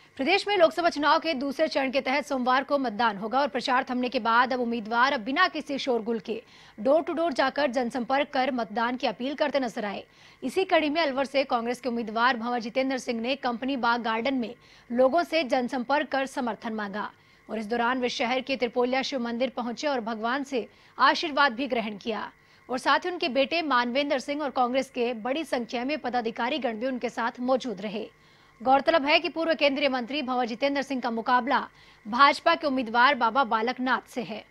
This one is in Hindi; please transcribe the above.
प्रदेश में लोकसभा चुनाव के दूसरे चरण के तहत सोमवार को मतदान होगा और प्रचार थमने के बाद अब उम्मीदवार बिना किसी शोरगुल के डोर टू डोर जाकर जनसंपर्क कर मतदान की अपील करते नजर आए। इसी कड़ी में अलवर से कांग्रेस के उम्मीदवार भंवर जितेंद्र सिंह ने कंपनी बाग गार्डन में लोगों से जनसंपर्क कर समर्थन मांगा और इस दौरान वे शहर के त्रिपोलिया शिव मंदिर पहुंचे और भगवान से आशीर्वाद भी ग्रहण किया और साथ ही उनके बेटे मानवेंद्र सिंह और कांग्रेस के बड़ी संख्या में पदाधिकारीगण भी उनके साथ मौजूद रहे। गौरतलब है कि पूर्व केंद्रीय मंत्री भंवर जितेंद्र सिंह का मुकाबला भाजपा के उम्मीदवार बाबा बालक नाथ से है।